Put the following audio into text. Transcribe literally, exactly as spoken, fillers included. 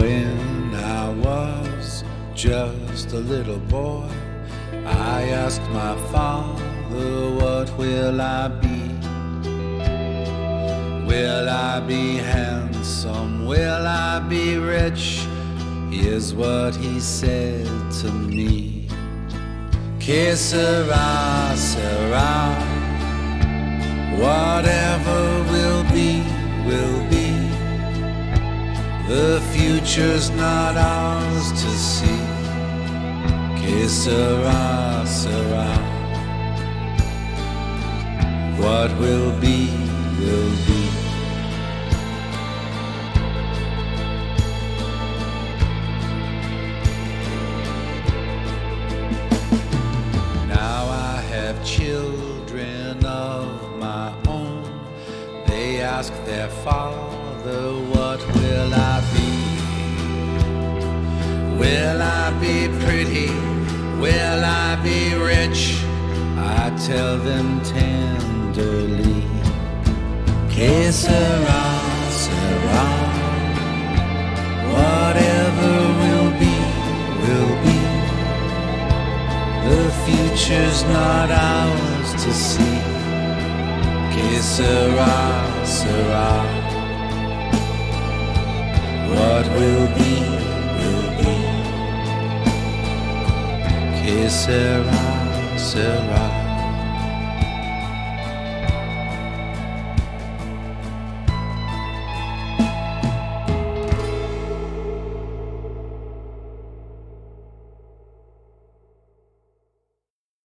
When I was just a little boy, I asked my father, what will I be? Will I be handsome? Will I be rich? Here's what he said to me. Que sera, sera. Whatever will be, will be. The future's not ours to see. Que sera, sera. What will be, will be. Now I have children of my own. They ask their father, what will I be? Will I be pretty? Will I be rich? I tell them tenderly, que sera, sera. Whatever will be, will be. The future's not ours to see. Que sera, sera. What will be, will be. Que sera, sera.